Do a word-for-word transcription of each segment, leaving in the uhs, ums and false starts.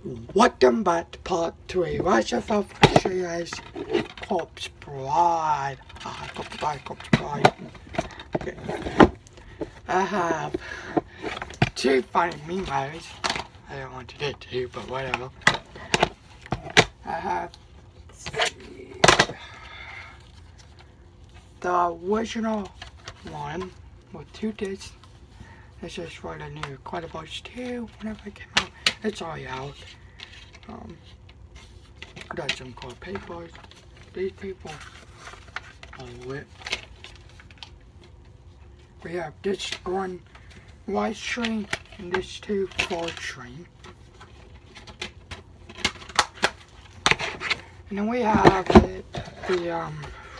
Welcome back to part three. Rise of Alpha's Corpse Bride. Ah, Corpse Bride, Corpse Bride. Okay. I have two funny memes. I don't want to get two, but whatever. I have the original one with two discs. This is for the new Incredibles two, whenever it came out. It's already out. Um, I got some cool papers. These people are lit. We have this one white string and this two gold string. And then we have the, the um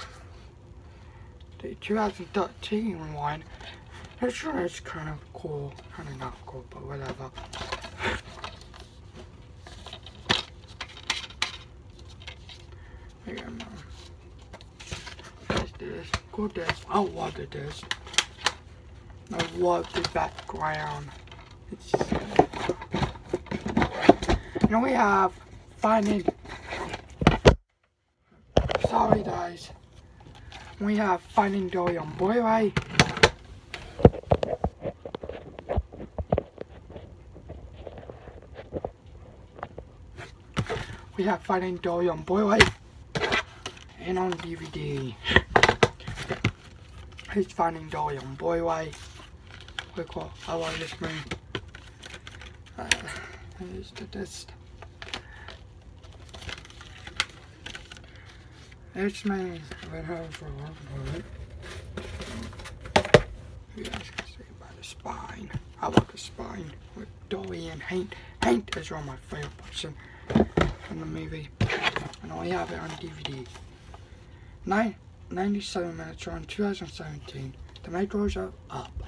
the two thousand thirteen one. This one is kind of cool, kind of not cool, but whatever. Yeah, man. This is good. This I love the disc. I love the background. It's, and then we have Finding. Sorry, guys. We have Finding Dory on Blu-ray. We have Finding Dory on Blu-ray and on D V D. Here's Finding Dory on Blu-ray. Quick, cool. I love this movie. Uh, here's the disc. This man I've been having for a long time. You guys can see by the spine. I love the spine with Dory and Hank. Hank is one of my favorite person in the movie, and I have it on D V D. Nine, ninety-seven minutes on two thousand seventeen. The metros are up.